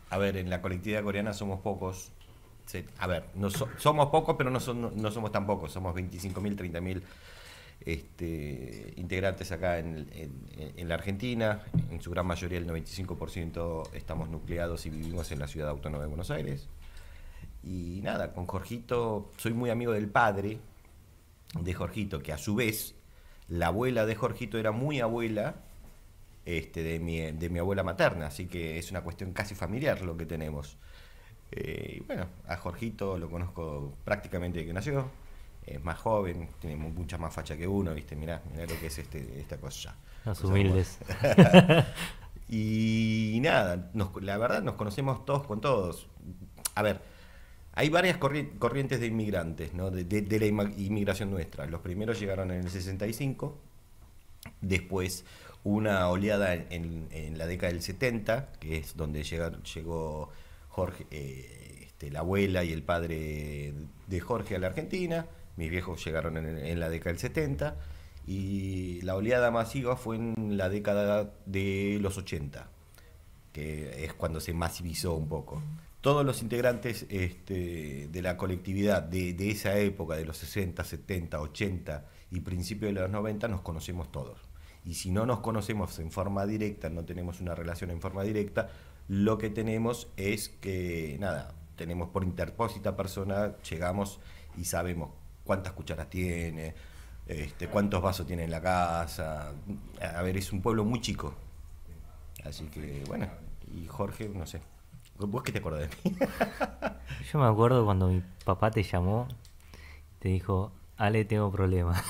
A ver, en la colectividad coreana somos pocos. A ver, somos pocos, pero no somos tan pocos. Somos 25.000, 30.000 integrantes acá en la Argentina. En su gran mayoría, el 95% estamos nucleados y vivimos en la ciudad autónoma de Buenos Aires. Y nada, con Jorgito, soy muy amigo del padre de Jorgito, que a su vez, la abuela de Jorgito era muy abuela de mi abuela materna, así que es una cuestión casi familiar lo que tenemos. Y bueno, a Jorgito lo conozco prácticamente desde que nació. Es más joven, tiene mucha más facha que uno, ¿viste? Mirá lo que es esta cosa. Los O sea, humildes. y nada, la verdad nos conocemos todos con todos. A ver, hay varias corrientes de inmigrantes, ¿no? De la inmigración nuestra. Los primeros llegaron en el 65, después una oleada en la década del 70, que es donde llegó Jorge, la abuela y el padre de Jorge a la Argentina. Mis viejos llegaron en la década del 70 y la oleada masiva fue en la década de los 80, que es cuando se masivizó un poco. Todos los integrantes de la colectividad de esa época, de los 60, 70, 80 y principios de los 90, nos conocemos todos. Y si no nos conocemos en forma directa, no tenemos una relación en forma directa, lo que tenemos es que, nada, tenemos por interpósita persona, llegamos y sabemos cuántas cucharas tiene, cuántos vasos tiene en la casa. A ver, es un pueblo muy chico. Así que, bueno, y Jorge, no sé. ¿Vos qué te acordás de mí? Yo me acuerdo cuando mi papá te llamó, te dijo, Ale, tengo problemas.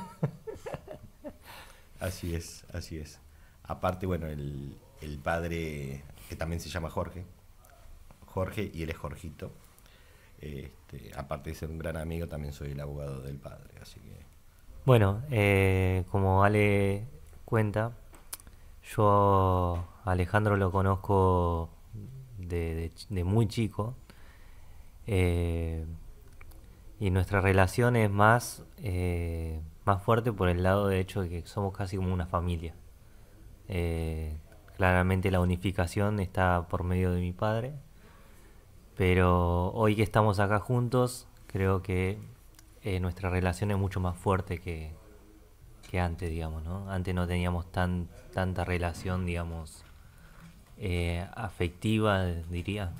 Así es, así es. Aparte, bueno, el padre, que también se llama Jorge, y él es Jorgito. Aparte de ser un gran amigo, también soy el abogado del padre, así que... Bueno, como Ale cuenta, yo a Alejandro lo conozco de muy chico. eh, y nuestra relación es más fuerte por el lado de hecho de que somos casi como una familia. Eh, Claramente la unificación está por medio de mi padre, pero hoy que estamos acá juntos, creo que nuestra relación es mucho más fuerte que antes, digamos, ¿no? Antes no teníamos tanta relación, digamos, afectiva, diría.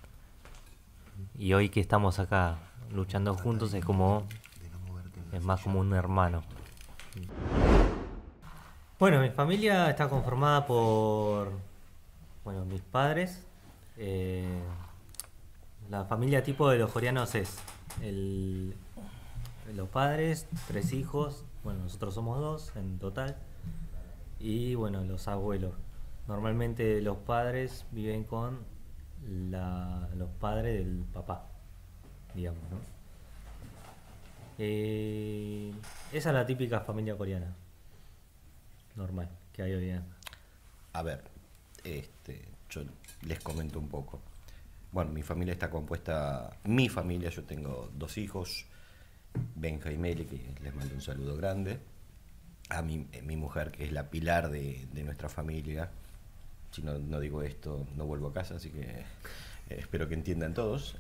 Y hoy que estamos acá luchando juntos es más como un hermano. Bueno, mi familia está conformada por, bueno, mis padres. eh, la familia tipo de los coreanos es el, los padres, tres hijos, bueno, nosotros somos dos en total, y bueno, los abuelos. Normalmente los padres viven con los padres del papá, digamos, ¿no? Esa es la típica familia coreana, normal, que hay hoy día. A ver, yo les comento un poco. Bueno, mi familia está compuesta, mi familia, yo tengo dos hijos, Benja y Meli, que les mando un saludo grande. A mi mujer, que es la pilar de nuestra familia. Si no digo esto, no vuelvo a casa, así que espero que entiendan todos.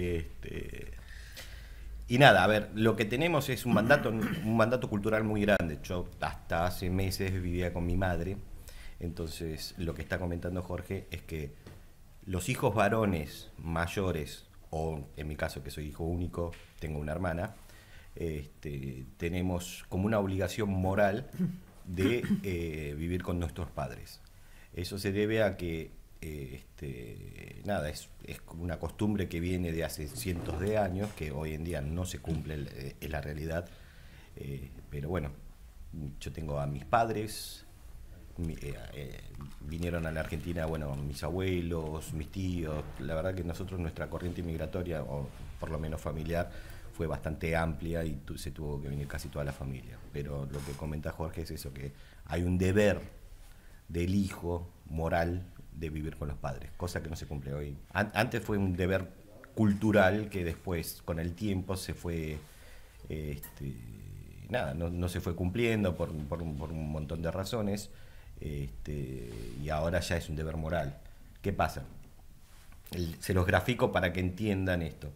Y nada, a ver, lo que tenemos es un mandato cultural muy grande. Yo hasta hace meses vivía con mi madre, entonces lo que está comentando Jorge es que los hijos varones mayores, o en mi caso que soy hijo único, tengo una hermana, tenemos como una obligación moral de vivir con nuestros padres. Eso se debe a que, nada, es una costumbre que viene de hace cientos de años, que hoy en día no se cumple, es la realidad. Pero bueno, yo tengo a mis padres, vinieron a la Argentina, bueno, mis abuelos, mis tíos. La verdad que nosotros, nuestra corriente migratoria, o por lo menos familiar, fue bastante amplia y se tuvo que venir casi toda la familia. Pero lo que comenta Jorge es eso, que hay un deber del hijo moral de vivir con los padres, cosa que no se cumple hoy. Antes fue un deber cultural que después, con el tiempo, se fue, este, nada, no se fue cumpliendo por un montón de razones, y ahora ya es un deber moral. ¿Qué pasa? se los grafico para que entiendan esto.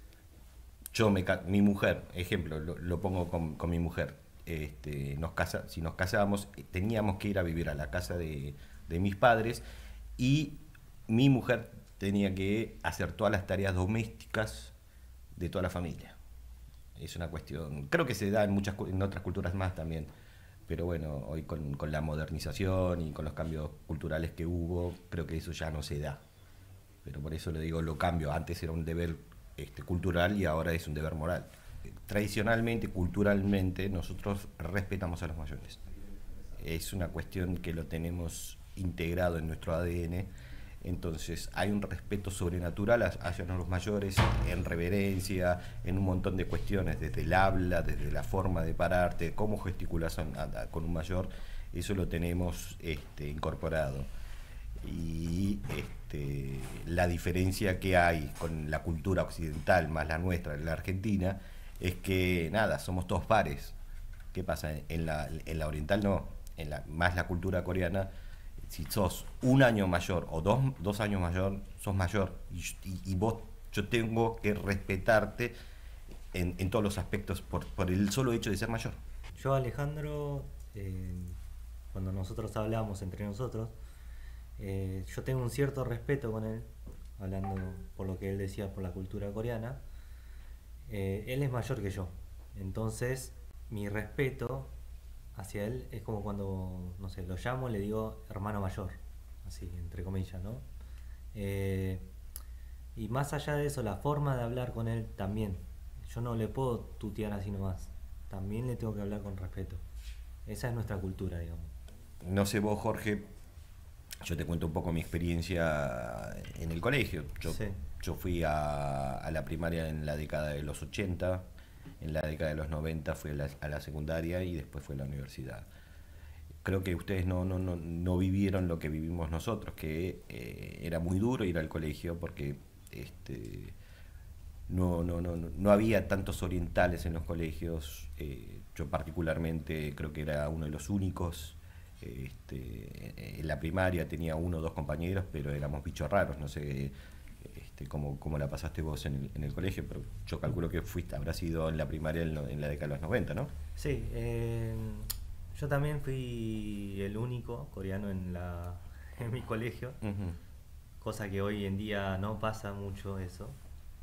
Mi mujer, ejemplo, lo pongo con mi mujer. Si nos casábamos, teníamos que ir a vivir a la casa de mis padres y mi mujer tenía que hacer todas las tareas domésticas de toda la familia. Es una cuestión, creo que se da en otras culturas más también, pero bueno, hoy con la modernización y con los cambios culturales que hubo, creo que eso ya no se da. Pero por eso le digo, lo cambio. Antes era un deber cultural y ahora es un deber moral. Tradicionalmente, culturalmente, nosotros respetamos a los mayores. Es una cuestión que lo tenemos integrado en nuestro ADN. Entonces hay un respeto sobrenatural hacia los mayores, en reverencia, en un montón de cuestiones, desde el habla, desde la forma de pararte, cómo gesticulas con un mayor, eso lo tenemos incorporado. Y la diferencia que hay con la cultura occidental más la nuestra, la argentina, es que nada, somos todos pares. ¿Qué pasa? En la oriental no, más la cultura coreana, si sos un año mayor o dos años mayor, sos mayor y vos, yo tengo que respetarte en todos los aspectos por el solo hecho de ser mayor. Yo, Alejandro, cuando nosotros hablamos entre nosotros, yo tengo un cierto respeto con él, hablando por lo que él decía por la cultura coreana. Él es mayor que yo, entonces mi respeto hacia él es como cuando, no sé, lo llamo, le digo hermano mayor, así, entre comillas, ¿no? Y más allá de eso, la forma de hablar con él también. Yo no le puedo tutear así nomás, también le tengo que hablar con respeto. Esa es nuestra cultura, digamos. No sé vos, Jorge, yo te cuento un poco mi experiencia en el colegio. Sí. Yo fui a la primaria en la década de los 80, en la década de los 90 fui a la secundaria y después fui a la universidad. Creo que ustedes no vivieron lo que vivimos nosotros, que era muy duro ir al colegio porque no había tantos orientales en los colegios. Yo particularmente creo que era uno de los únicos. En la primaria tenía uno o dos compañeros, pero éramos bichos raros, no sé cómo la pasaste vos en el colegio, pero yo calculo que habrás sido en la primaria en la década de los 90, ¿no? Sí, yo también fui el único coreano en mi colegio, Ujú. cosa que hoy en día no pasa mucho eso.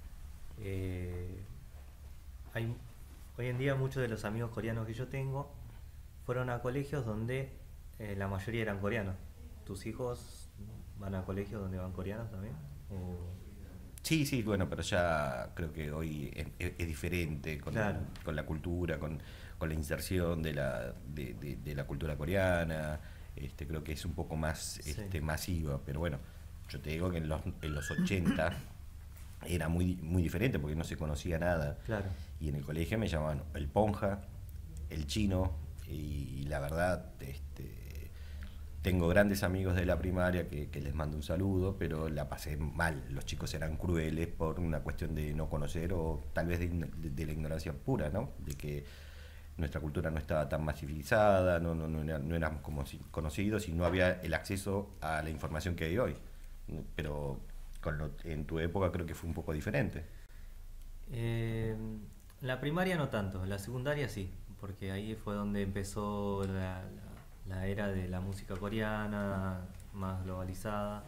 Hay, hoy en día muchos de los amigos coreanos que yo tengo fueron a colegios donde la mayoría eran coreanos. ¿Tus hijos van a colegios donde van coreanos también? Sí, sí, bueno, pero ya creo que hoy es diferente Claro, con la cultura, con la inserción de la cultura coreana. Creo que es un poco más sí, masiva, pero bueno, yo te digo que en los 80 era muy diferente porque no se conocía nada. claro. Y en el colegio me llamaban el Ponja, el Chino, y la verdad, tengo grandes amigos de la primaria que les mando un saludo, pero la pasé mal. Los chicos eran crueles por una cuestión de no conocer o tal vez de la ignorancia pura, ¿no? De que nuestra cultura no estaba tan masificada, no éramos como conocidos y no había el acceso a la información que hay hoy. Pero en tu época creo que fue un poco diferente. Eh, la primaria no tanto, la secundaria sí, porque ahí fue donde empezó la era de la música coreana, más globalizada.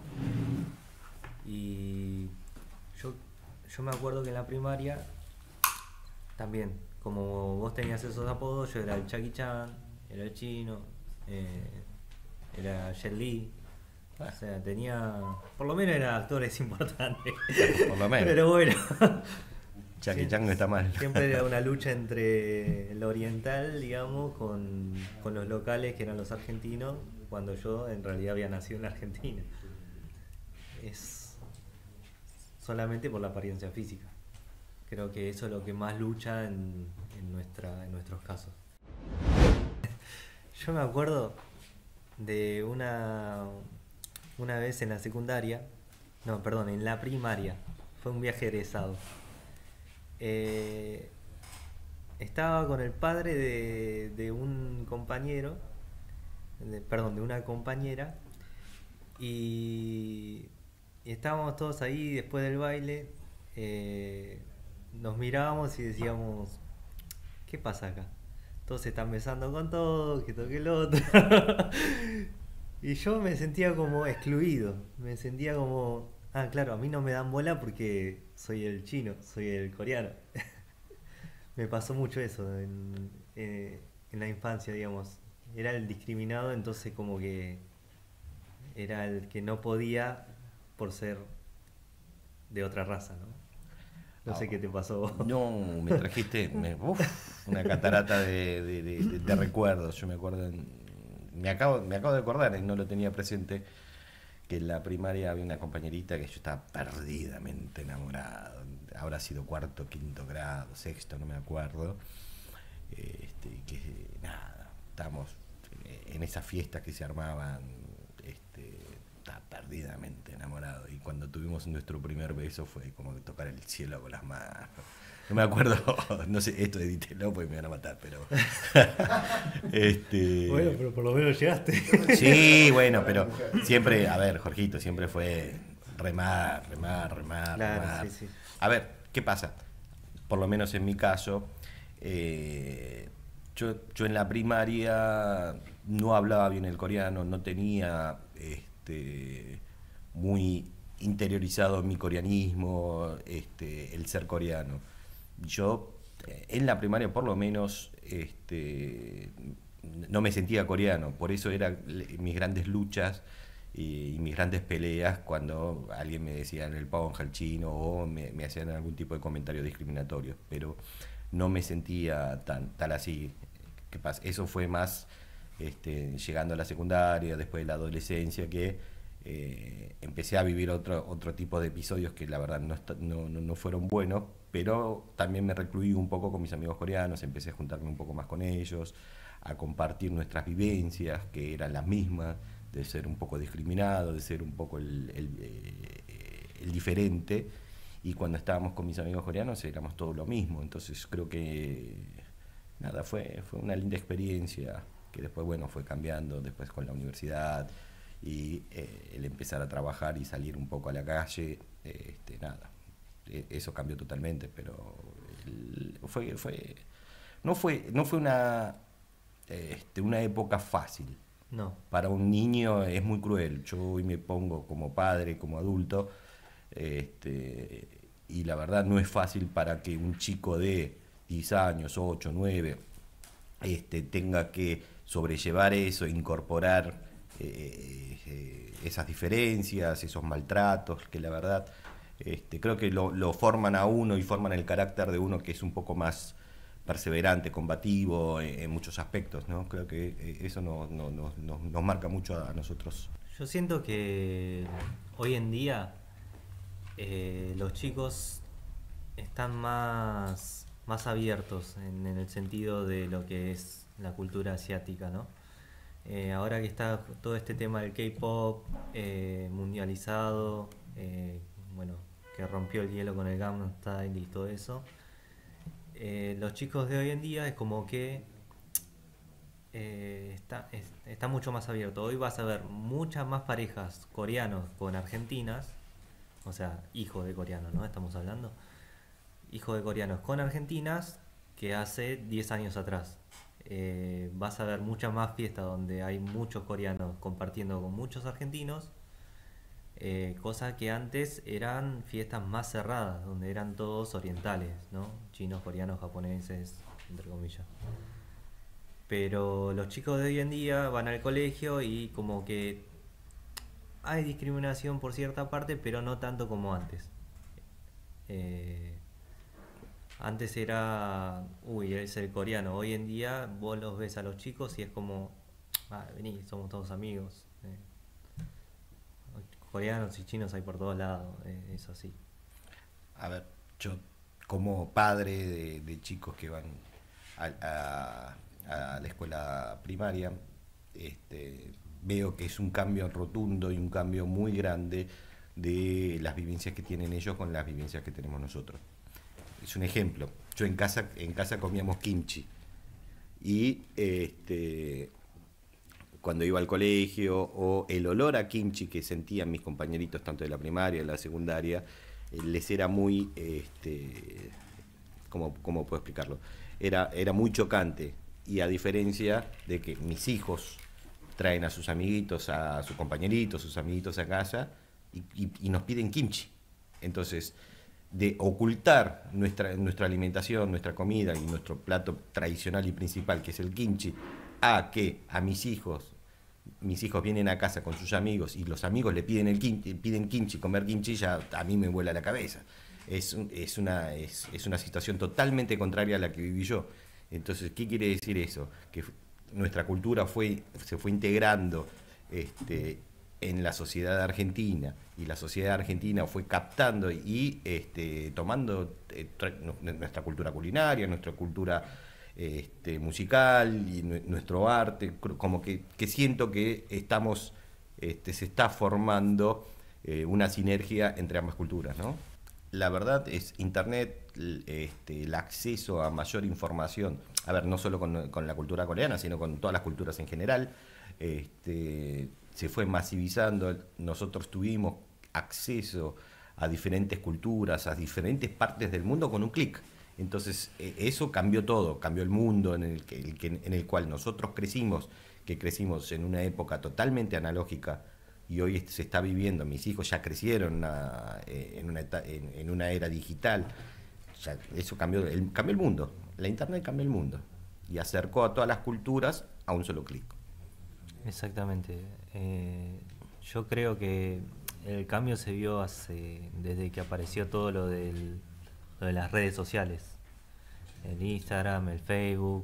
Y yo, yo me acuerdo que en la primaria también, como vos tenías esos apodos, yo era el Chucky Chan, era el chino, eh, era Jet Li. O sea, tenía. Por lo menos eran actores importantes. Por lo menos. Pero bueno. Jackie Chan no está mal. Siempre era una lucha entre el oriental, digamos, con los locales que eran los argentinos, cuando yo en realidad había nacido en Argentina. Es solamente por la apariencia física. Creo que eso es lo que más lucha en nuestros casos. Yo me acuerdo de una vez en la secundaria, no, perdón, en la primaria, fue un viaje egresado. Eh, Estaba con el padre de un compañero, perdón, de una compañera, y Y estábamos todos ahí después del baile, eh, nos mirábamos y decíamos, ¿qué pasa acá? Todos se están besando con todo, que toque el otro. Y yo me sentía como excluido, me sentía como, ah, claro, a mí no me dan bola porque soy el chino, soy el coreano. Me pasó mucho eso en la infancia, digamos. Era el discriminado, entonces como que era el que no podía por ser de otra raza, ¿no? No Ah, sé qué te pasó a vos. no, me trajiste una catarata de recuerdos. Yo me acuerdo, me acabo de acordar, y no lo tenía presente, que en la primaria había una compañerita que yo estaba perdidamente enamorado. Habrá sido cuarto, quinto grado, sexto, no me acuerdo. Que nada, estábamos en esas fiestas que se armaban, estaba perdidamente enamorado. Y cuando tuvimos nuestro primer beso fue como que tocar el cielo con las manos. No me acuerdo, no sé, esto edítelo porque me van a matar, pero. Bueno, este. pero por lo menos llegaste. Sí, bueno, pero siempre, a ver, Jorgito, siempre fue remar, remar, remar, Claro, sí, remar. sí. A ver, ¿qué pasa? Por lo menos en mi caso, eh, yo en la primaria no hablaba bien el coreano, no tenía muy interiorizado mi coreanismo, el ser coreano. Yo en la primaria por lo menos no me sentía coreano, por eso eran mis grandes luchas y mis grandes peleas cuando alguien me decía en el ponja, el chino, o me hacían algún tipo de comentario discriminatorio, pero no me sentía tan así. ¿Qué pasa? Eso fue más llegando a la secundaria, después de la adolescencia, que empecé a vivir otro tipo de episodios que la verdad no fueron buenos, pero también me recluí un poco con mis amigos coreanos, empecé a juntarme un poco más con ellos, a compartir nuestras vivencias, que eran las mismas, de ser un poco discriminado, de ser un poco el diferente. Y cuando estábamos con mis amigos coreanos éramos todo lo mismo. Entonces creo que nada, fue una linda experiencia que después, bueno, fue cambiando después con la universidad y el empezar a trabajar y salir un poco a la calle, nada, eso cambió totalmente, pero no fue una época fácil. No. Para un niño es muy cruel. Yo hoy me pongo como padre, como adulto, este, y la verdad no es fácil para que un chico de 10 años, 8 9 tenga que sobrellevar eso, incorporar esas diferencias, esos maltratos, que la verdad creo que lo forman a uno y forman el carácter de uno que es un poco más perseverante, combativo en muchos aspectos, ¿no? Creo que eso nos marca mucho a nosotros. Yo siento que hoy en día los chicos están más abiertos en el sentido de lo que es la cultura asiática, ¿no? Ahora que está todo este tema del K-pop mundializado, bueno, que rompió el hielo con el Gangnam Style y todo eso, los chicos de hoy en día es como que está mucho más abierto. Hoy vas a ver muchas más parejas coreanos con argentinas, o sea, hijos de coreanos, ¿no? Estamos hablando. Hijos de coreanos con argentinas que hace 10 años atrás. Vas a ver muchas más fiestas donde hay muchos coreanos compartiendo con muchos argentinos, cosa que antes eran fiestas más cerradas, donde eran todos orientales, ¿no? Chinos, coreanos, japoneses, entre comillas. Pero los chicos de hoy en día van al colegio y como que hay discriminación por cierta parte, pero no tanto como antes. Eh, Antes era, uy, es el coreano. Hoy en día vos los ves a los chicos y es como, ah, vení, somos todos amigos. Coreanos y chinos hay por todos lados, es así. A ver, yo como padre de chicos que van a la escuela primaria, veo que es un cambio rotundo y un cambio muy grande de las vivencias que tienen ellos con las vivencias que tenemos nosotros. Es un ejemplo. Yo en casa comíamos kimchi y cuando iba al colegio, o el olor a kimchi que sentían mis compañeritos tanto de la primaria, de la secundaria, les era muy, ¿cómo puedo explicarlo? Era muy chocante, y a diferencia de que mis hijos traen a sus amiguitos, a sus compañeritos, sus amiguitos a casa y nos piden kimchi. Entonces, de ocultar nuestra alimentación, nuestra comida y nuestro plato tradicional y principal, que es el kimchi, a que a mis hijos vienen a casa con sus amigos y los amigos le piden kimchi, comer kimchi, ya a mí me vuela la cabeza. Es una situación totalmente contraria a la que viví yo. Entonces, ¿qué quiere decir eso? Que nuestra cultura se fue integrando en la sociedad argentina, y la sociedad argentina fue captando y tomando nuestra cultura culinaria, nuestra cultura musical y nuestro arte, como que siento que se está formando una sinergia entre ambas culturas, ¿no? La verdad es Internet, el acceso a mayor información, a ver, no solo con la cultura coreana, sino con todas las culturas en general, se fue masivizando. Nosotros tuvimos acceso a diferentes culturas, a diferentes partes del mundo con un clic. Entonces, eso cambió todo, cambió el mundo en el cual nosotros crecimos, que crecimos en una época totalmente analógica, y hoy se está viviendo. Mis hijos ya crecieron en una era digital. Ya, eso cambió el mundo. La Internet cambió el mundo y acercó a todas las culturas a un solo clic. Exactamente. Yo creo que el cambio se vio desde que apareció todo lo de las redes sociales. El Instagram, el Facebook.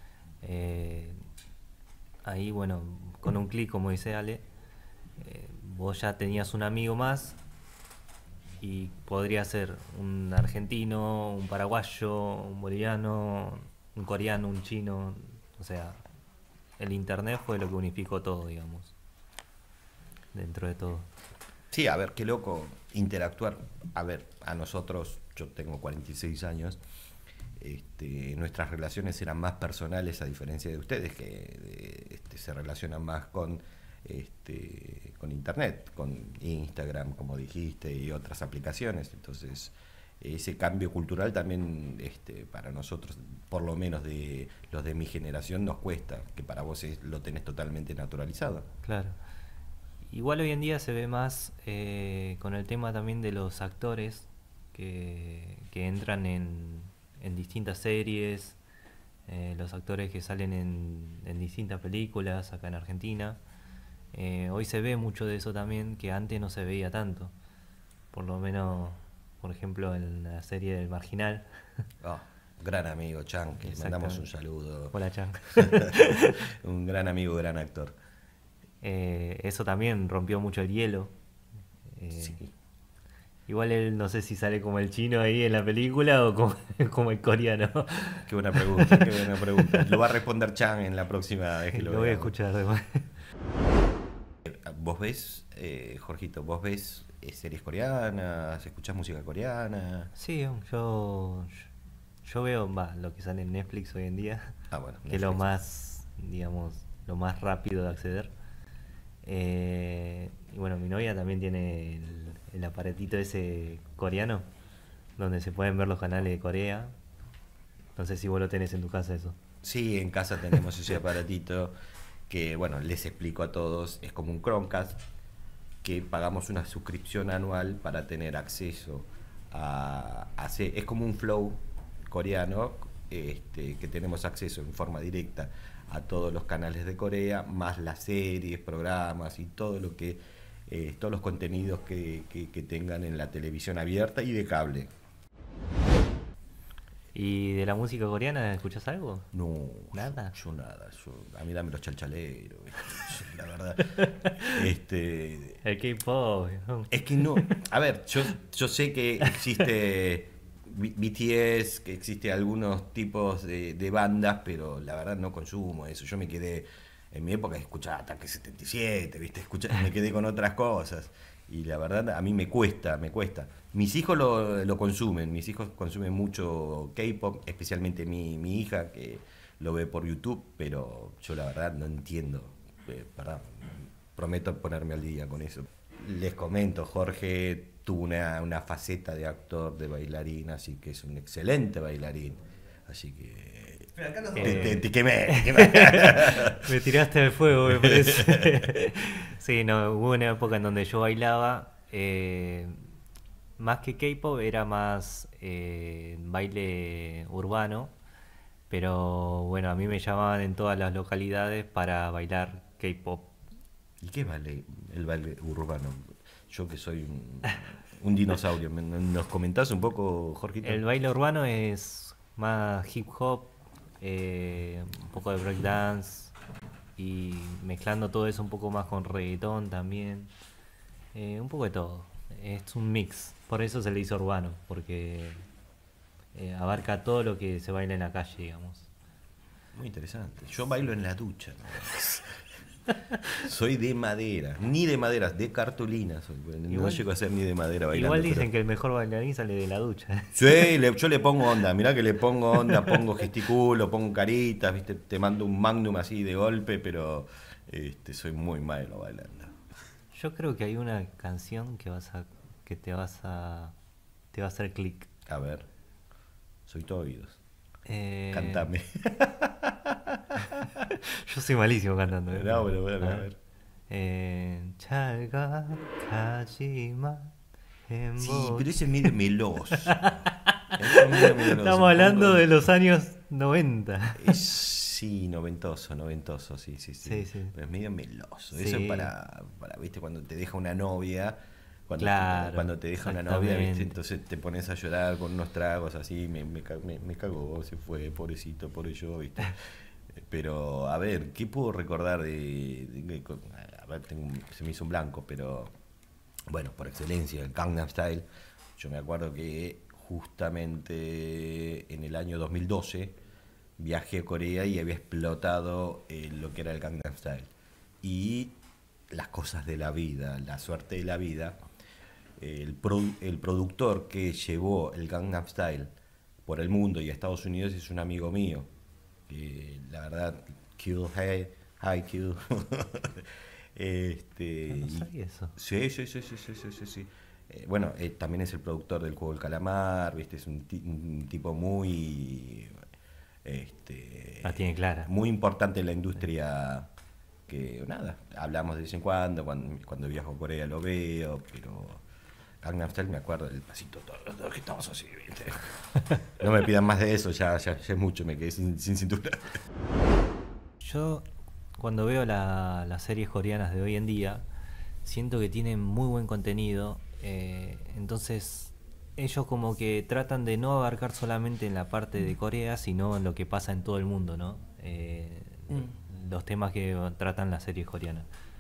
Ahí, bueno, con un clic, como dice Ale, vos ya tenías un amigo más y podría ser un argentino, un paraguayo, un boliviano, un coreano, un chino. O sea, el internet fue lo que unificó todo, digamos, dentro de todo. Sí, a ver, qué loco interactuar. A ver, a nosotros, yo tengo 46 años, nuestras relaciones eran más personales, a diferencia de ustedes, que se relacionan más con Internet, con Instagram, como dijiste, y otras aplicaciones. Entonces, ese cambio cultural también, para nosotros, por lo menos de los de mi generación, nos cuesta, que para vos lo tenés totalmente naturalizado. Claro. Igual hoy en día se ve más con el tema también de los actores que entran en distintas series, los actores que salen en distintas películas acá en Argentina. Hoy se ve mucho de eso también, que antes no se veía tanto. Por lo menos, por ejemplo, en la serie del Marginal. Oh, gran amigo Chan, que le mandamos un saludo. Hola, Chan. Un gran amigo, gran actor. Eso también rompió mucho el hielo. Sí. Igual él no sé si sale como el chino ahí en la película o como el coreano. Qué buena pregunta, qué buena pregunta. Lo va a responder Chan en la próxima vez que lo voy a veamos. escuchar después. ¿Vos ves, Jorgito, vos ves series coreanas, escuchás música coreana? Sí, yo veo lo que sale en Netflix hoy en día, Ah, bueno, que es lo Netflix. más, digamos, lo más rápido de acceder. Y bueno, mi novia también tiene el aparatito ese coreano, donde se pueden ver los canales de Corea. No sé si vos lo tenés en tu casa eso. Sí, en casa tenemos ese aparatito que, bueno, les explico a todos, es como un Chromecast, que pagamos una suscripción anual para tener acceso es como un Flow coreano, que tenemos acceso en forma directa a todos los canales de Corea, más las series, programas y todo lo que todos los contenidos que tengan en la televisión abierta y de cable. ¿Y de la música coreana escuchás algo? No, Nada. yo nada, a mí dame los chalchaleros, ¿viste? La verdad. El K-pop. Es que no, a ver, yo sé que existe BTS, que existe algunos tipos de bandas, pero la verdad no consumo eso. Yo me quedé, en mi época escuchaba Ataque 77, ¿viste? Me quedé con otras cosas. Y la verdad a mí me cuesta, me cuesta. Mis hijos lo consumen, mis hijos consumen mucho K-pop, especialmente mi hija, que lo ve por YouTube, pero yo la verdad no entiendo perdón, prometo ponerme al día con eso. Les comento, Jorge tuvo una faceta de actor, de bailarín, así que es un excelente bailarín. Así que... Pero acá los te quemé. Me tiraste al fuego, me parece. Sí, no, hubo una época en donde yo bailaba, más que K-pop, era más baile urbano, pero bueno, a mí me llamaban en todas las localidades para bailar K-pop. ¿Y qué vale el baile urbano? Yo que soy un dinosaurio, ¿nos comentás un poco, Jorgito? El baile urbano es más hip hop, un poco de breakdance y mezclando todo eso un poco más con reggaetón también, un poco de todo. Es un mix, por eso se le hizo urbano, porque abarca todo lo que se baila en la calle, digamos. Muy interesante. Yo bailo en la ducha. Soy de madera, ni de madera, de cartulina. No Igual- llego a ser ni de madera bailando. Igual dicen pero... que el mejor bailarín sale de la ducha. Sí, yo le pongo onda, mirá que le pongo onda, pongo gesticulo, pongo caritas, ¿viste? Te mando un magnum así de golpe, pero soy muy malo bailando. Yo creo que hay una canción que te va a hacer clic. A ver, soy todo oídos. Eh, Cantame. Yo soy malísimo cantando. No, bueno, a ver. Charga Kajima en Sí, vos. pero ese es medio meloso. Ese es medio meloso, Estamos un hablando poco- de los años 90. Sí, noventoso, sí. Sí, sí. Pero es medio meloso. Sí. Eso es viste, cuando te deja una novia. Claro, Cuando te deja una novia, ¿viste? exactamente. Entonces te pones a llorar con unos tragos así, me cagó, se fue, pobrecito, pobre yo, ¿viste? Pero, a ver, ¿qué puedo recordar a ver, se me hizo un blanco, pero bueno, por excelencia, el Gangnam Style. Yo me acuerdo que justamente en el año 2012 viajé a Corea y había explotado lo que era el Gangnam Style. Y las cosas de la vida, la suerte de la vida, el productor que llevó el Gangnam Style por el mundo y a Estados Unidos es un amigo mío. Que la verdad, Q, hi Q. No sabía eso. Sí. Bueno, también es el productor del juego del calamar, ¿viste? Es un tipo muy La tiene clara. muy importante en la industria, que nada, hablamos de vez en cuando viajo a Corea lo veo, pero Gangnam Style me acuerdo del pasito todo que estamos así, ¿viste? No me pidan más de eso, ya es mucho, me quedé sin cintura. Yo, cuando veo las series coreanas de hoy en día, siento que tienen muy buen contenido. Entonces, ellos como que tratan de no abarcar solamente en la parte de Corea, sino en lo que pasa en todo el mundo, ¿no? Los temas que tratan las series coreanas.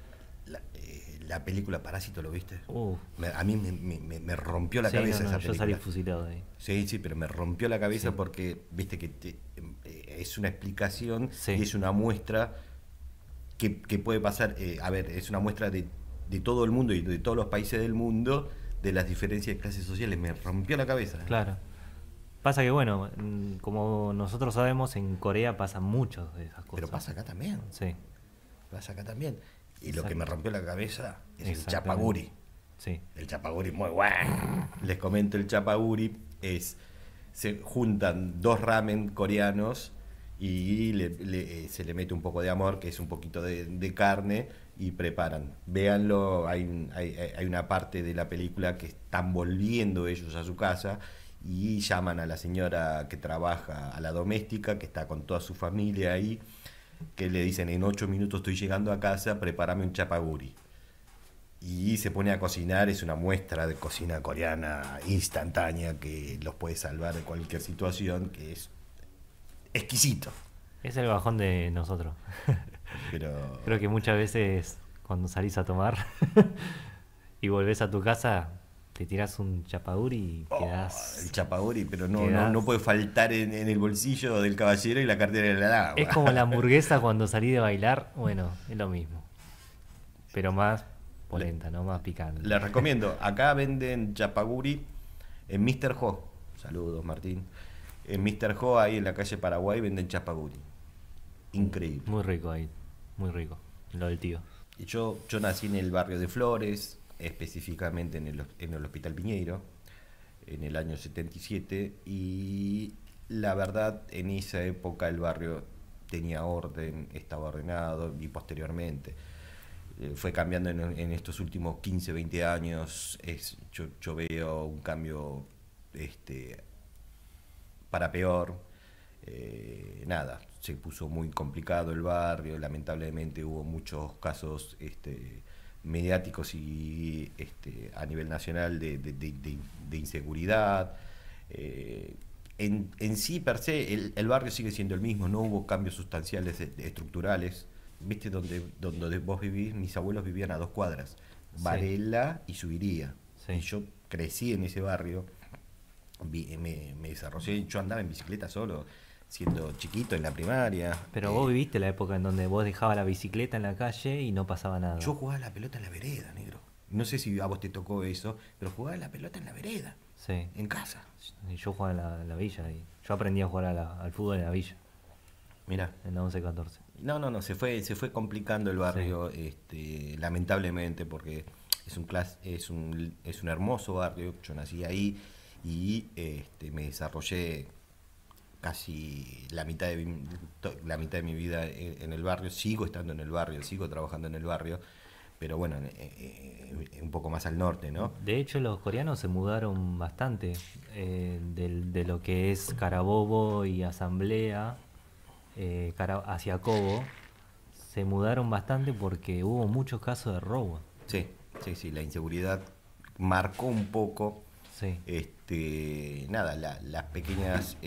La película Parásito, ¿lo viste? Uf. A mí me rompió la Sí, cabeza no, esa yo salí película. fusilado de ahí. Sí, pero me rompió la cabeza Sí. porque, viste, que es una explicación Sí. y es una muestra que puede pasar. A ver, es una muestra de todo el mundo y de todos los países del mundo, de las diferencias de clases sociales. Me rompió la cabeza. Claro. Pasa que, bueno, como nosotros sabemos, en Corea pasan muchas de esas cosas. Pero pasa acá también. Sí, Pasa acá también. Y lo Exacto. que me rompió la cabeza es el Exactamente. chapaguri. sí. El chapaguri muy bueno. Les comento, el chapaguri se juntan dos ramen coreanos y se le mete un poco de amor, que es un poquito de carne, y preparan. Véanlo, hay una parte de la película que están volviendo ellos a su casa y llaman a la señora que trabaja, a la doméstica, que está con toda su familia ahí, que le dicen: en 8 minutos estoy llegando a casa, prepárame un chapaguri. Y se pone a cocinar, es una muestra de cocina coreana instantánea que los puede salvar de cualquier situación, que es exquisito. Es el bajón de nosotros. Pero Creo que muchas veces cuando salís a tomar y volvés a tu casa, te tirás un chapaduri y el quedás... chapaguri, pero no quedás- puede faltar en el bolsillo del caballero y la cartera de la dama. Es como la hamburguesa cuando salí de bailar, bueno, es lo mismo. Pero más polenta, ¿no? Más picante. Les recomiendo, acá venden chapaguri en Mr. Ho. Saludos, Martín. En Mr. Ho, ahí en la calle Paraguay, venden chapaguri. Increíble. Muy rico ahí, muy rico. lo del tío. Yo nací en el barrio de Flores, específicamente en el Hospital Piñeiro, en el año 77, y la verdad, en esa época el barrio tenía orden, estaba ordenado, y posteriormente fue cambiando en estos últimos 15, 20 años. Yo veo un cambio este, para peor. Nada, se puso muy complicado el barrio, lamentablemente hubo muchos casos mediáticos y a nivel nacional de inseguridad. En sí, per se, el barrio sigue siendo el mismo, no hubo cambios sustanciales estructurales. Viste, donde vos vivís, mis abuelos vivían a 2 cuadras, Sí, Varela y Subiría. Y sí. yo crecí en ese barrio, me desarrollé, yo andaba en bicicleta solo, siendo chiquito en la primaria. Pero vos viviste la época en donde vos dejabas la bicicleta en la calle y no pasaba Yo nada. jugaba la pelota en la vereda, negro. No sé si a vos te tocó eso, pero jugaba la pelota en la vereda, Sí. en casa. Y yo jugaba en la villa y yo aprendí a jugar al fútbol en la villa, Mirá. en la 11-14. No, se fue complicando el Sí. barrio, lamentablemente, porque es un hermoso barrio. Yo nací ahí y me desarrollé casi la mitad de mi vida en el barrio. Sigo estando en el barrio, sigo trabajando en el barrio, pero bueno, un poco más al norte, ¿no? De hecho, los coreanos se mudaron bastante de lo que es Carabobo y Asamblea hacia Cobo. Se mudaron bastante porque hubo muchos casos de robo. Sí, sí, sí, la inseguridad marcó un poco, Sí. nada, las pequeñas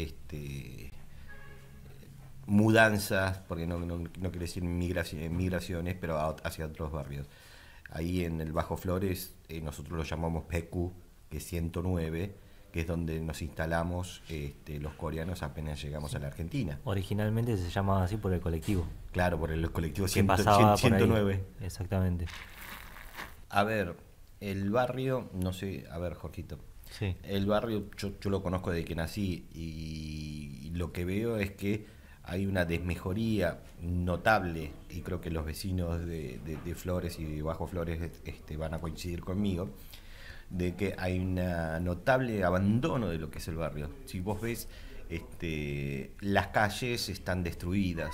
mudanzas, porque no quiere decir migraciones, pero hacia otros barrios. Ahí en el Bajo Flores, nosotros lo llamamos PQ, que es 109, que es donde nos instalamos los coreanos apenas llegamos a la Argentina. Originalmente se llamaba así por el colectivo Claro, por el colectivo que pasaba por ahí. 109. Exactamente. A ver, el barrio, no sé, a ver, Jorgito, Sí. el barrio yo lo conozco desde que nací y lo que veo es que hay una desmejoría notable, y creo que los vecinos de Flores y de Bajo Flores van a coincidir conmigo, de que hay un notable abandono de lo que es el barrio. Si vos ves, las calles están destruidas,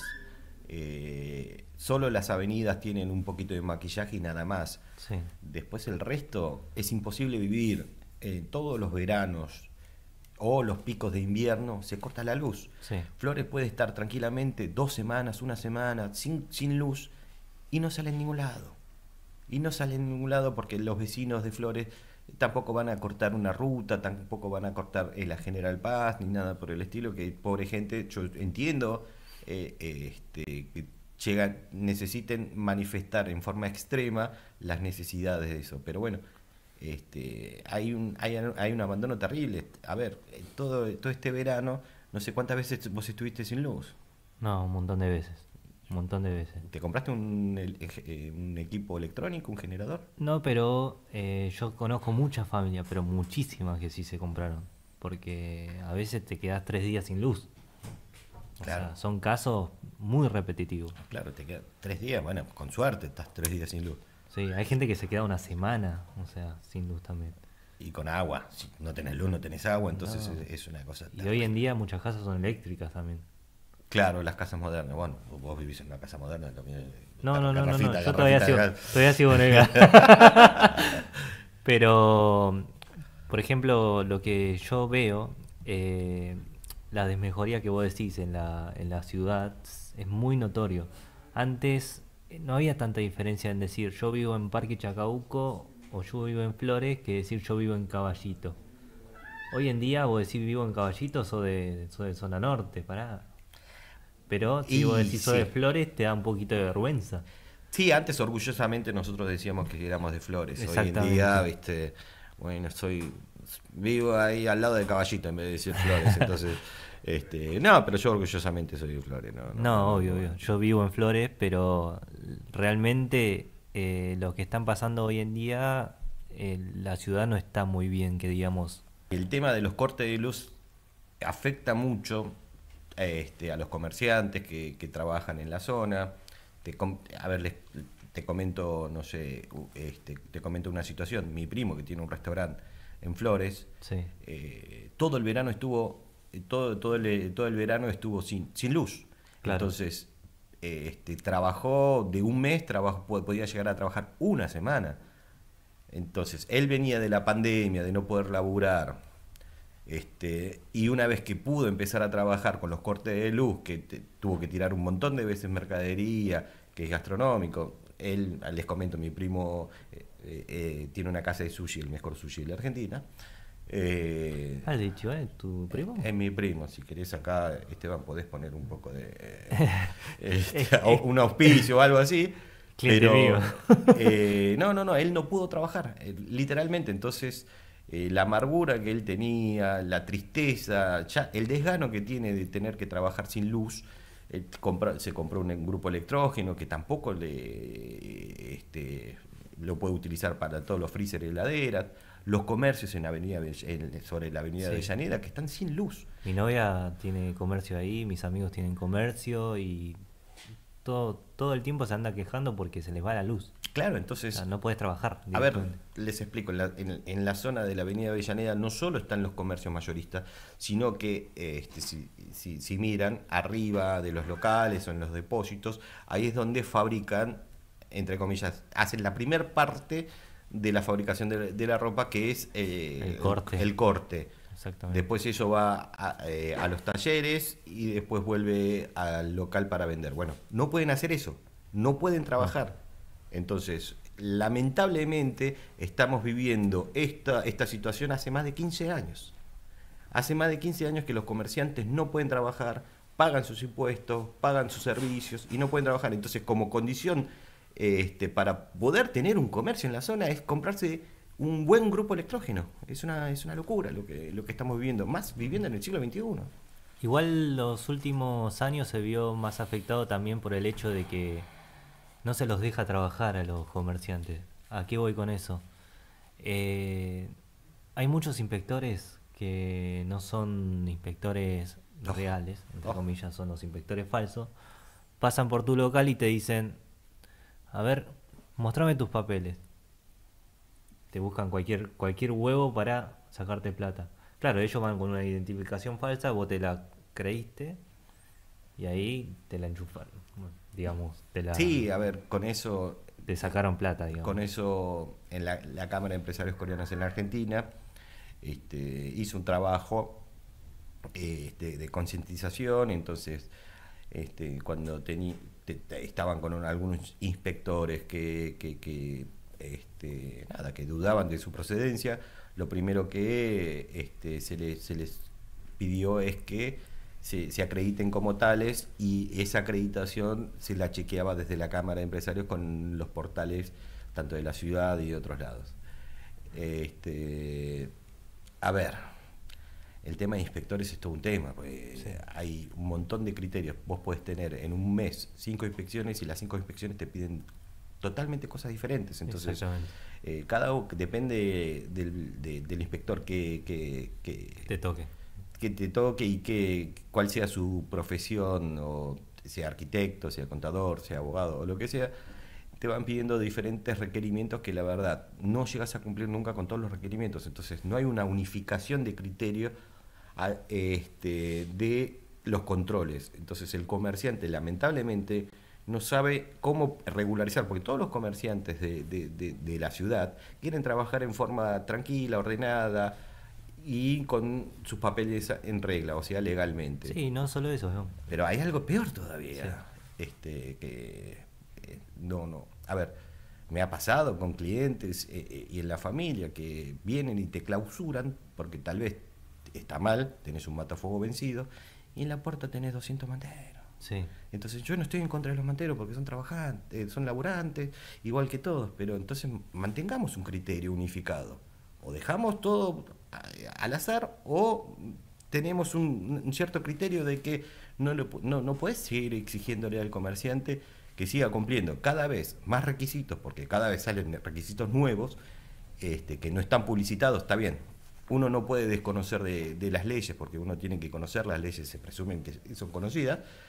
solo las avenidas tienen un poquito de maquillaje y nada más. Sí. Después el resto es imposible vivir. Todos los veranos o los picos de invierno se corta la luz. Sí. Flores puede estar tranquilamente 2 semanas, una semana sin luz y no sale en ningún lado. Y no sale en ningún lado porque los vecinos de Flores tampoco van a cortar una ruta, tampoco van a cortar la General Paz ni nada por el estilo, que pobre gente, yo entiendo que necesiten manifestar en forma extrema las necesidades de eso, pero bueno, hay un abandono terrible. A ver, todo este verano, no sé cuántas veces vos estuviste sin luz. No, un montón de veces. Un montón de veces. ¿Te compraste un equipo electrónico, un generador? No, pero yo conozco muchas familias, pero muchísimas que sí se compraron. Porque a veces te quedas 3 días sin luz. O Claro. sea, son casos muy repetitivos. Claro, te quedan 3 días, bueno, con suerte estás 3 días sin luz. Sí, hay gente que se queda una semana, o sea, sin luz también. Y con agua, si no tenés luz, no tenés agua, entonces No. es una cosa Y hoy en terrible. día muchas casas son eléctricas también. Claro, las casas modernas, bueno, vos vivís en una casa moderna, también, No, no, no, no, no. garrafita, Yo garrafita de gas. todavía sigo en el gas. Pero, por ejemplo, lo que yo veo, la desmejoría que vos decís en la ciudad es muy notorio. Antes no había tanta diferencia en decir yo vivo en Parque Chacabuco o yo vivo en Flores que decir yo vivo en Caballito. Hoy en día vos decís vivo en Caballito, sos de zona norte, pará. Pero si vos Y decís sos de sí, Flores, te da un poquito de vergüenza. sí, antes orgullosamente nosotros decíamos que éramos de Flores. Hoy en día, Exactamente. viste, bueno, vivo ahí al lado de Caballito en vez de decir Flores. Entonces, no, pero yo orgullosamente soy de Flores, no, no, no, No, no, obvio, no. obvio. Yo vivo en Flores, pero realmente lo que están pasando hoy en día, la ciudad no está muy bien, que digamos. El tema de los cortes de luz afecta mucho a los comerciantes que trabajan en la zona, a ver, te comento, no sé, te comento una situación. Mi primo, que tiene un restaurante en Flores, Sí, todo el verano estuvo, todo el verano estuvo sin luz. claro. Entonces, trabajó de un mes, podía llegar a trabajar una semana. Entonces, él venía de la pandemia, de no poder laburar. Y una vez que pudo empezar a trabajar con los cortes de luz, que tuvo que tirar un montón de veces mercadería, que es gastronómico. Él, les comento, mi primo tiene una casa de sushi, el mejor sushi de la Argentina. Ah, el de Chihuahua, ¿tu primo? Es mi primo, si querés acá, Esteban, podés poner un poco de Es un auspicio o algo así. cliente mío. Pero no, él no pudo trabajar, literalmente. Entonces, la amargura que él tenía, la tristeza, ya el desgano que tiene de tener que trabajar sin luz, se compró un grupo electrógeno que tampoco lo puede utilizar para todos los freezer y heladeras. Los comercios sobre la avenida Sí. Avellaneda que están sin luz. Mi novia tiene comercio ahí, mis amigos tienen comercio y todo el tiempo se anda quejando porque se les va la luz. Claro, O sea, entonces, no puedes trabajar a ver, directamente. les explico, en la zona de la avenida Avellaneda no solo están los comercios mayoristas, sino que si miran arriba de los locales o en los depósitos, ahí es donde fabrican, entre comillas, hacen la primer parte de la fabricación de la ropa, que es El corte. el corte. Exactamente. Después eso va a los talleres y después vuelve al local para vender. Bueno, no pueden hacer eso, no pueden No. trabajar. Entonces, lamentablemente, estamos viviendo esta situación hace más de 15 años. Hace más de 15 años que los comerciantes no pueden trabajar, pagan sus impuestos, pagan sus servicios y no pueden trabajar. Entonces, como condición para poder tener un comercio en la zona es comprarse un buen grupo electrógeno. Es una locura lo que estamos viviendo, más viviendo en el siglo XXI. Igual los últimos años se vio más afectado también por el hecho de que no se los deja trabajar a los comerciantes. ¿A qué voy con eso? Eh, Hay muchos inspectores que no son inspectores Oh, reales, entre oh. comillas, son los inspectores falsos. Pasan por tu local y te dicen, a ver, mostrame tus papeles. Te buscan cualquier huevo para sacarte plata. Claro, ellos van con una identificación falsa, vos te la creíste y ahí te la enchufaron. Bueno, digamos, Sí, a ver, con eso te sacaron plata, Con digamos. eso, en la Cámara de Empresarios Coreanos en la Argentina, hizo un trabajo de concientización. Entonces, cuando estaban con algunos inspectores que dudaban de su procedencia, lo primero que se les pidió es que se acrediten como tales, y esa acreditación se la chequeaba desde la Cámara de Empresarios con los portales tanto de la ciudad y de otros lados. Este, a ver, el tema de inspectores es todo un tema, pues Sí, hay un montón de criterios. Vos podés tener en un mes 5 inspecciones y las 5 inspecciones te piden totalmente cosas diferentes. Entonces, exactamente. depende del inspector Te toque. que te toque y cuál sea su profesión, o sea arquitecto, sea contador, sea abogado o lo que sea. Te van pidiendo diferentes requerimientos que la verdad no llegas a cumplir nunca con todos los requerimientos. Entonces no hay una unificación de criterios de los controles. Entonces el comerciante lamentablemente no sabe cómo regularizar, porque todos los comerciantes de la ciudad quieren trabajar en forma tranquila, ordenada y con sus papeles en regla, o sea, legalmente. Sí, no solo eso, ¿no? Pero hay algo peor Sí, todavía, que no. A ver, me ha pasado con clientes y en la familia que vienen y te clausuran porque tal vez está mal, tenés un matafuego vencido y en la puerta tenés 200 manteros. sí. Entonces yo no estoy en contra de los manteros porque son trabajantes, son laburantes, igual que todos, pero entonces mantengamos un criterio unificado. O dejamos todo al azar, o tenemos un cierto criterio de que no puedes seguir exigiéndole al comerciante que siga cumpliendo cada vez más requisitos, porque cada vez salen requisitos nuevos que no están publicitados. Está bien, uno no puede desconocer de las leyes, porque uno tiene que conocer las leyes, se presumen que son conocidas,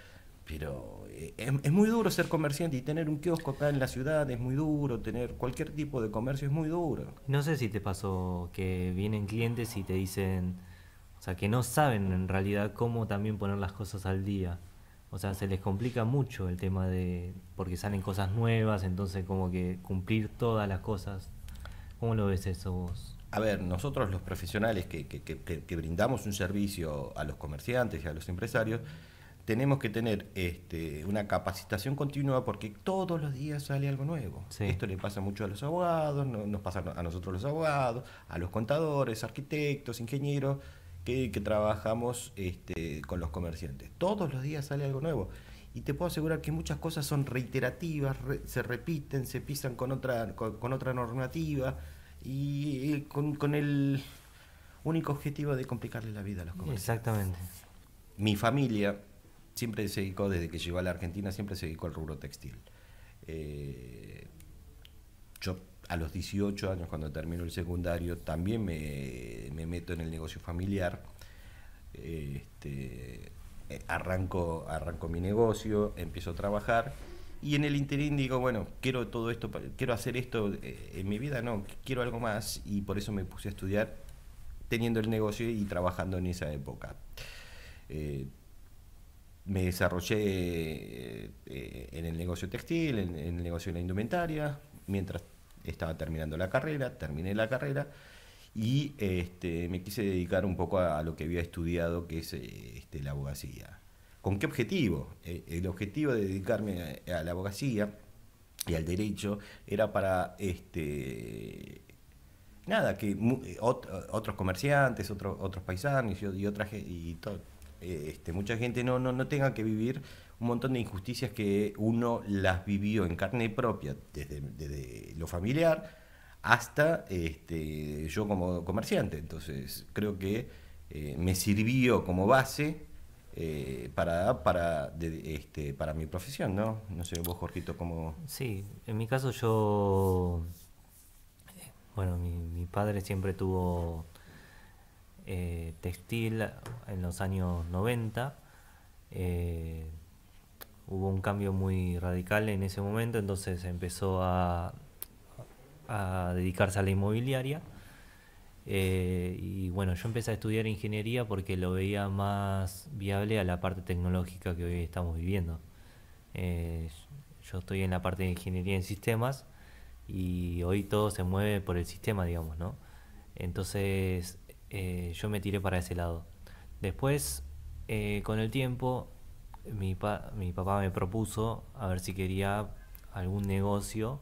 Pero es muy duro ser comerciante y tener un kiosco acá en la ciudad es muy duro, tener cualquier tipo de comercio es muy duro. No sé si te pasó que vienen clientes y te dicen, o sea, que no saben en realidad cómo también poner las cosas al día. O sea, se les complica mucho el tema de, porque salen cosas nuevas, entonces como que cumplir todas las cosas. ¿Cómo lo ves eso vos? A ver, nosotros los profesionales que brindamos un servicio a los comerciantes y a los empresarios, tenemos que tener una capacitación continua porque todos los días sale algo nuevo. Sí, Esto le pasa mucho a los abogados, nos pasa a nosotros los abogados, a los contadores, arquitectos, ingenieros, que trabajamos con los comerciantes. Todos los días sale algo nuevo. Y te puedo asegurar que muchas cosas son reiterativas, se repiten, se pisan con otra normativa y con el único objetivo de complicarle la vida a los comerciantes. exactamente. Mi familia siempre se dedicó, desde que llegó a la Argentina, siempre se dedicó al rubro textil. Eh, yo a los 18 años, cuando termino el secundario, también me meto en el negocio familiar. Arranco mi negocio, empiezo a trabajar y en el interín digo, bueno, quiero todo esto, quiero hacer esto en mi vida, no, quiero algo más y por eso me puse a estudiar teniendo el negocio y trabajando en esa época. Eh, Me desarrollé en el negocio textil, en el negocio de la indumentaria, mientras estaba terminando la carrera, terminé la carrera y me quise dedicar un poco a lo que había estudiado, que es la abogacía. ¿Con qué objetivo? El objetivo de dedicarme a la abogacía y al derecho era para nada, que otros comerciantes, otros paisanos y otra mucha gente no tenga que vivir un montón de injusticias que uno las vivió en carne propia, desde lo familiar hasta yo como comerciante. Entonces creo que me sirvió como base para mi profesión, ¿no? No sé, vos, Jorgito, cómo... Sí, en mi caso yo, bueno, mi padre siempre tuvo textil en los años 90. eh, Hubo un cambio muy radical en ese momento, entonces empezó a dedicarse a la inmobiliaria. Y bueno, yo empecé a estudiar ingeniería porque lo veía más viable a la parte tecnológica que hoy estamos viviendo. Eh, yo estoy en la parte de ingeniería en sistemas y hoy todo se mueve por el sistema, digamos, ¿no? Entonces yo me tiré para ese lado. Después, con el tiempo, mi papá me propuso a ver si quería algún negocio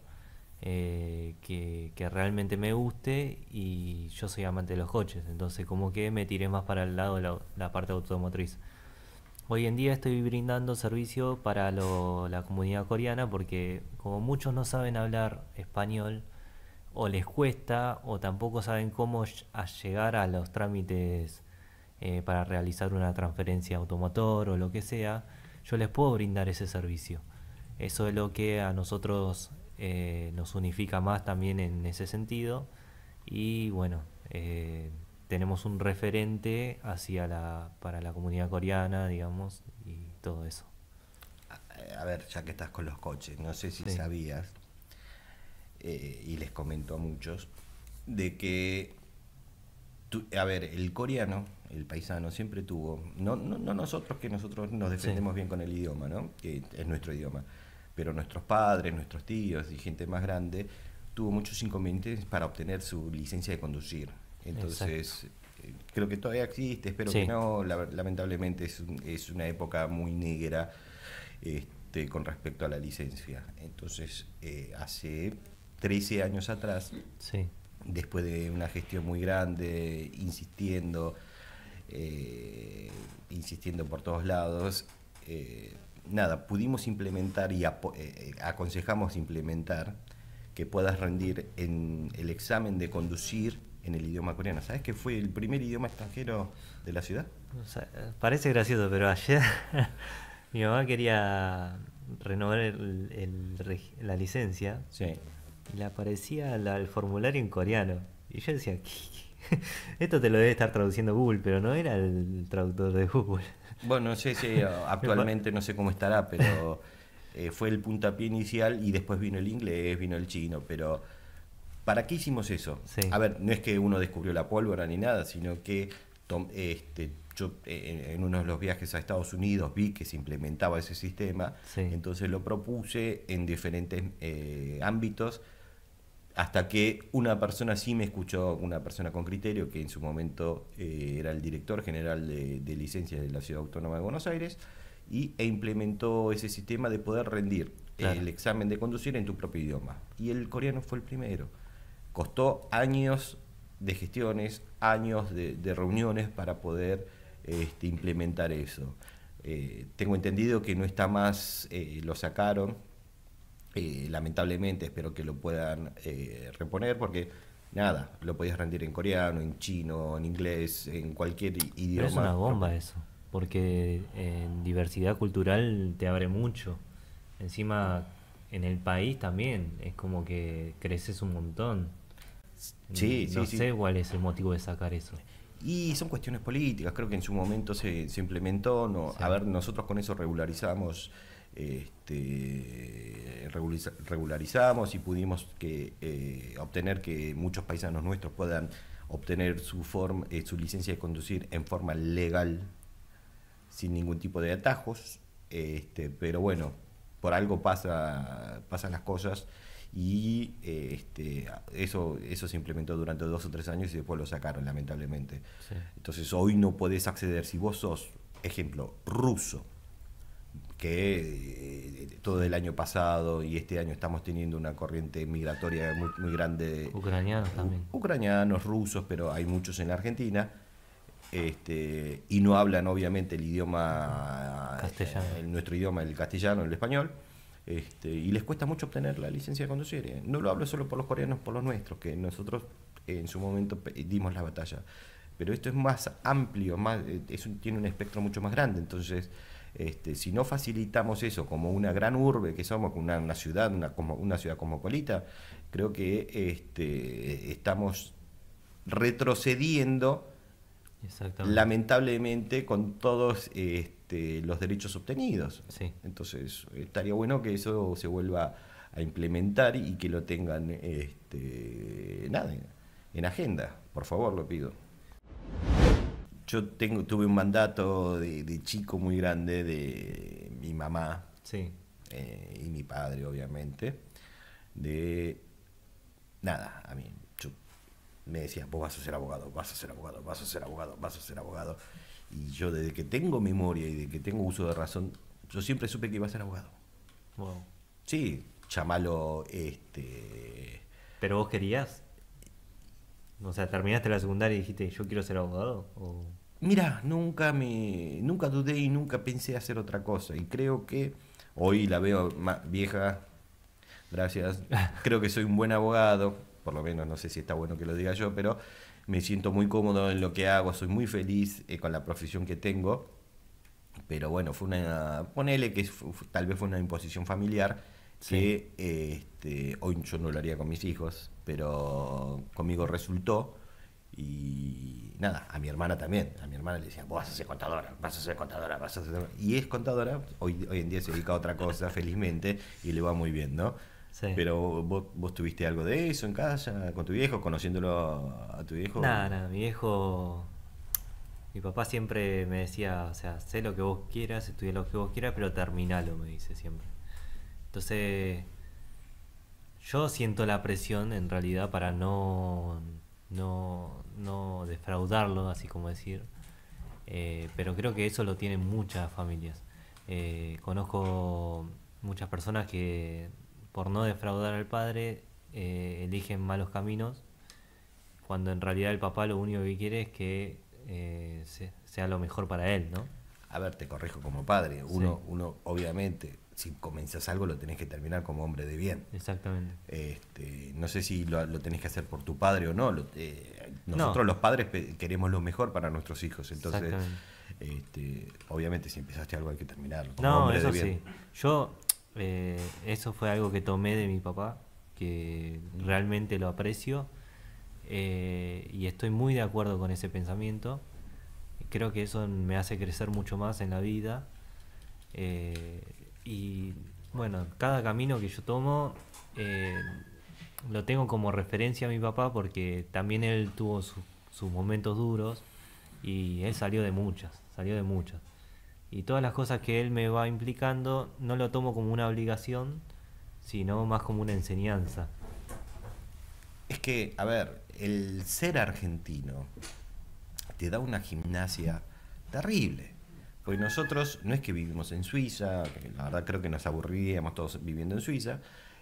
que realmente me guste y yo soy amante de los coches, entonces como que me tiré más para el lado de la parte automotriz. Hoy en día estoy brindando servicio para la comunidad coreana porque como muchos no saben hablar español o les cuesta o tampoco saben cómo llegar a los trámites para realizar una transferencia automotor o lo que sea, yo les puedo brindar ese servicio. Eso es lo que a nosotros nos unifica más también en ese sentido y bueno, tenemos un referente para la comunidad coreana, digamos, y todo eso. A ver, ya que estás con los coches, no sé si Sí, sabías, y les comento a muchos, de que, a ver, el coreano, el paisano, siempre tuvo, no nosotros, que nosotros nos sí, defendemos bien con el idioma, ¿no? Que es nuestro idioma, pero nuestros padres, nuestros tíos y gente más grande tuvo muchos inconvenientes para obtener su licencia de conducir. exacto. Entonces, creo que todavía existe, espero que Sí, no, lamentablemente es una época muy negra con respecto a la licencia. Entonces, hace 13 años atrás, sí, después de una gestión muy grande, insistiendo por todos lados, nada, pudimos implementar y aconsejamos implementar que puedas rendir en el examen de conducir en el idioma coreano. ¿Sabes que fue el primer idioma extranjero de la ciudad? o sea, parece gracioso, pero ayer mi mamá quería renovar la licencia Sí. y le aparecía el formulario en coreano. Y yo decía, "¿Qué? Esto te lo debe estar traduciendo Google", pero no era el traductor de Google. Bueno, no sé si actualmente no sé cómo estará, pero fue el puntapié inicial y después vino el inglés, vino el chino, pero ¿para qué hicimos eso? Sí, A ver, no es que uno descubrió la pólvora ni nada, sino que yo en uno de los viajes a Estados Unidos vi que se implementaba ese sistema, sí, entonces lo propuse en diferentes ámbitos hasta que una persona sí me escuchó, una persona con criterio, que en su momento era el director general de licencias de la Ciudad Autónoma de Buenos Aires, e implementó ese sistema de poder rendir claro. el examen de conducir en tu propio idioma. Y el coreano fue el primero. Costó años de gestiones, años de reuniones para poder implementar eso. Tengo entendido que no está más, lo sacaron, lamentablemente espero que lo puedan reponer porque nada, lo podías rendir en coreano, en chino, en inglés, en cualquier Pero es idioma una propio. bomba eso, porque en diversidad cultural te abre mucho. Encima, en el país también, es como que creces un montón. Sí, No sí, sí. sé cuál es el motivo de sacar eso. Y son cuestiones políticas, creo que en su momento se implementó, no, Sí, a ver, nosotros con eso regularizamos, regularizamos y pudimos obtener que muchos paisanos nuestros puedan obtener su licencia de conducir en forma legal, sin ningún tipo de atajos, pero bueno, por algo pasan las cosas y eso se implementó durante 2 o 3 años y después lo sacaron, lamentablemente. sí. Entonces hoy no podés acceder, si vos sos, ejemplo, ruso, que todo Sí. el año pasado y este año estamos teniendo una corriente migratoria muy, muy grande de Ucranianos también. ucranianos, rusos, pero hay muchos en la Argentina, y no hablan obviamente el idioma, Castellano. nuestro idioma, el castellano, el español, y les cuesta mucho obtener la licencia de conducir. No lo hablo solo por los coreanos, por los nuestros, que nosotros en su momento dimos la batalla. Pero esto es más amplio, tiene un espectro mucho más grande. Entonces, si no facilitamos eso como una gran urbe que somos, como una ciudad, una ciudad cosmopolita, creo que estamos retrocediendo Exactamente. lamentablemente con todos los derechos obtenidos. Sí. Entonces, estaría bueno que eso se vuelva a implementar y que lo tengan nada, en agenda, por favor, lo pido. Tuve un mandato de chico muy grande de mi mamá Sí. y mi padre, obviamente, de nada, a mí me decían, vos vas a ser abogado, vas a ser abogado, vas a ser abogado, vas a ser abogado. Y yo desde que tengo memoria y de que tengo uso de razón, yo siempre supe que iba a ser abogado. Wow. Sí, llamalo, ¿Pero vos querías? O sea, terminaste la secundaria y dijiste, yo quiero ser abogado. O... mira, nunca dudé y nunca pensé hacer otra cosa. Y creo que hoy la veo vieja, gracias. Creo que soy un buen abogado, por lo menos no sé si está bueno que lo diga yo, pero me siento muy cómodo en lo que hago, soy muy feliz con la profesión que tengo. Pero bueno, ponele que tal vez fue una imposición familiar Sí. que hoy yo no lo haría con mis hijos, pero conmigo resultó. Y nada, a mi hermana también. A mi hermana le decía, vos vas a ser contadora, vas a ser contadora, vas a ser... Y es contadora, hoy en día se dedica a otra cosa, felizmente, y le va muy bien, ¿no? Sí. Pero vos tuviste algo de eso en casa, con tu viejo, conociéndolo a tu viejo. Nada, nada. Mi viejo. Mi papá siempre me decía, o sea, sé lo que vos quieras, estudia lo que vos quieras, pero terminalo, me dice siempre. Entonces, yo siento la presión en realidad para no defraudarlo, así como decir. Pero creo que eso lo tienen muchas familias. Conozco muchas personas que por no defraudar al padre eligen malos caminos, cuando en realidad el papá lo único que quiere es que sea lo mejor para él, ¿no? A ver, te corrijo como padre. Sí, Uno obviamente, si comenzas algo, lo tenés que terminar como hombre de bien. exactamente. No sé si lo tenés que hacer por tu padre o no. No, Nosotros los padres queremos lo mejor para nuestros hijos. Entonces, exactamente. obviamente, si empezaste algo hay que terminarlo como No, hombre de eso bien. sí. Yo, eso fue algo que tomé de mi papá, que realmente lo aprecio, y estoy muy de acuerdo con ese pensamiento. creo que eso me hace crecer mucho más en la vida. Y bueno, cada camino que yo tomo eh, lo tengo como referencia a mi papá porque también él tuvo sus momentos duros y él salió de muchas. Y todas las cosas que él me va implicando no lo tomo como una obligación, sino más como una enseñanza. Es que, a ver, el ser argentino te da una gimnasia terrible. Pues nosotros no es que vivimos en Suiza, que la verdad creo que nos aburriríamos todos viviendo en Suiza.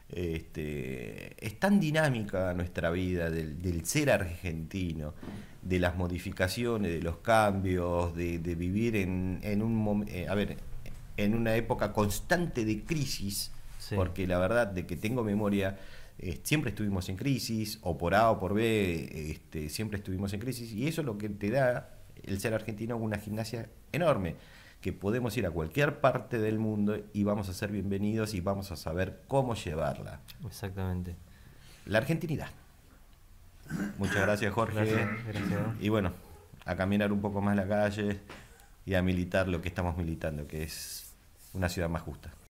Es tan dinámica nuestra vida del ser argentino, de las modificaciones, de los cambios, de vivir en un a ver, en una época constante de crisis, Sí, porque la verdad de que tengo memoria, siempre estuvimos en crisis, o por A o por B, siempre estuvimos en crisis, y eso es lo que te da el ser argentino, una gimnasia enorme, que podemos ir a cualquier parte del mundo y vamos a ser bienvenidos y vamos a saber cómo llevarla. exactamente. La argentinidad. Muchas gracias, Gracias, Jorge. gracias. Y bueno, a caminar un poco más la calle y a militar lo que estamos militando, que es una ciudad más justa.